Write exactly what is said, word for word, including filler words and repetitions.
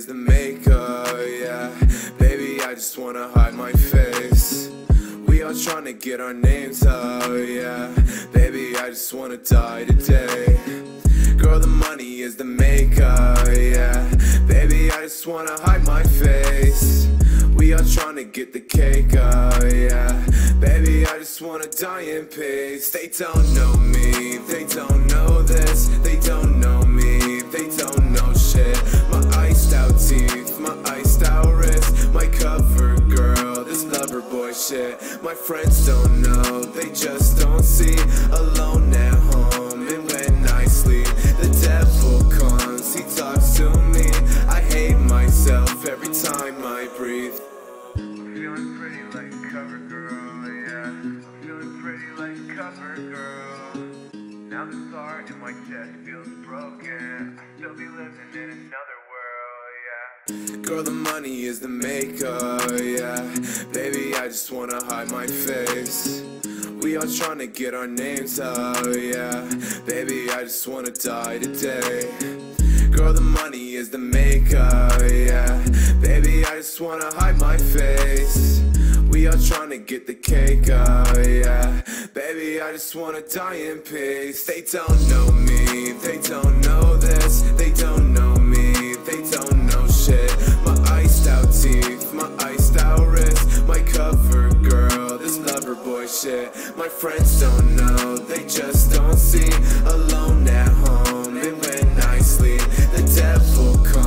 is the makeup, yeah. Baby, I just wanna hide my face. We all tryna get our names out, yeah. Baby, I just wanna die today. Girl, the money is the makeup, yeah. Baby, I just wanna hide my face. We all tryna get the cake out, yeah. Baby, I just wanna die in peace. They don't know me, they don't know this. They don't know me, they don't know shit. My iced out teeth, my iced out wrist, my cover girl, this lover boy shit. My friends don't know, they just don't see. Alone at home, and when I sleep, the devil comes, he talks to me. I hate myself every time I breathe. I'm feeling pretty like CoverGirl, yeah. I'm feeling pretty like CoverGirl. Now the scar in my chest feels broken. I still be living in another world, yeah. Girl, the money is the makeup, yeah. Baby, I just wanna hide my face. We all tryna get our names out, yeah. Baby, I just wanna die today. Girl, the money is the makeup, yeah. Baby, I just wanna hide my face. We all tryna get the cake out, yeah. Baby, I just wanna die in peace. They don't know me, they don't know this. They don't know me, they don't know shit. My iced out teeth, my iced out wrist, my cover girl, this lover boy shit. My friends don't know, they just don't see. Alone at home, and when I sleep, the devil comes.